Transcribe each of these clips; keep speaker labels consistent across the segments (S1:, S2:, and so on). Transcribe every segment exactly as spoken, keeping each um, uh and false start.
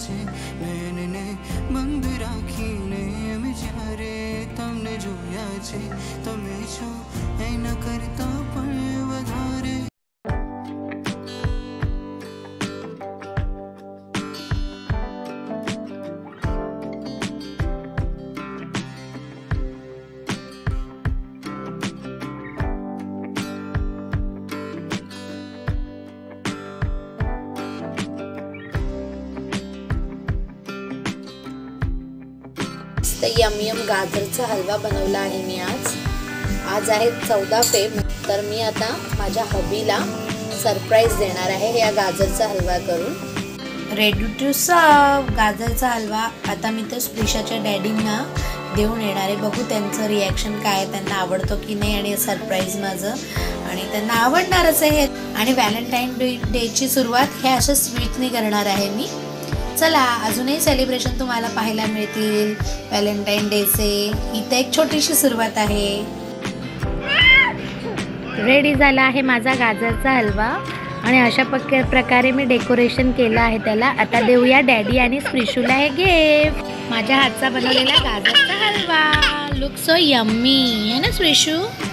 S1: છે નયનને બંધ રાખીને વિચારે તમને જોયા છે તમે છો એના કરતા પણ વધારે.
S2: यम यम गाजरचा हलवा बनवला आहे मी आज. आज आहे चौदा फेब. तर मी आता माझ्या हबीला सरप्राईज देणार आहे या गाजरचा हलवा करून. रेडी टू सर्व गाजरचा हलवा आता मी तर स्प्रिशाच्या डॅडींना देऊन येणार आहे. बघू त्यांचं रिॲक्शन काय, त्यांना आवडतो की नाही. आणि सरप्राईज माझं आणि त्यांना आवडणारच आहे. आणि व्हॅलेंटाईन डेची सुरुवात हे अशा स्वीटने करणार आहे मी. चला अजूनही सेलिब्रेशन तुम्हाला पाहायला मिळतील व्हॅलेंटाईन डेचे. इथे एक छोटीशी सुरुवात आहे. रेडी झाला आहे माझा गाजरचा हलवा आणि अशा प्रकारे मी डेकोरेशन केलं आहे त्याला. आता देऊया डॅडी आणि स्प्रिशूला हे गिफ्ट. माझ्या हातचा बनवलेला गाजरचा हलवा. लुक सो यम्मी है ना स्प्रिशू.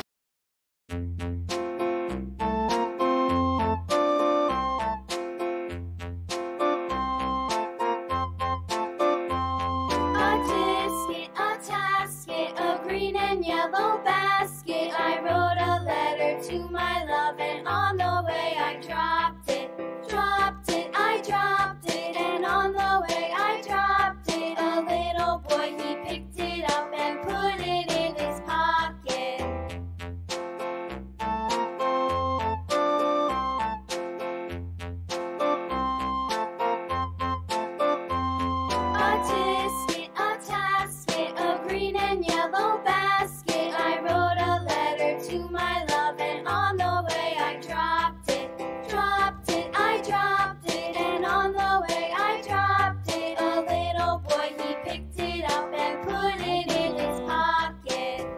S3: Yellow basket, I wrote a letter to my love, and on the way I dropped it, dropped it, I dropped it, and on the way I dropped it. A little boy, he picked it up and put it in his pocket. A tisket, a tasket, a green and yellow basket. To my love, and on the way I dropped it, dropped it, I dropped it, and on the way I dropped it. A little boy, he picked it up and put it in his pocket.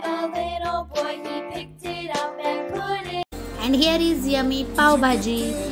S2: And here is yummy pav bhaji.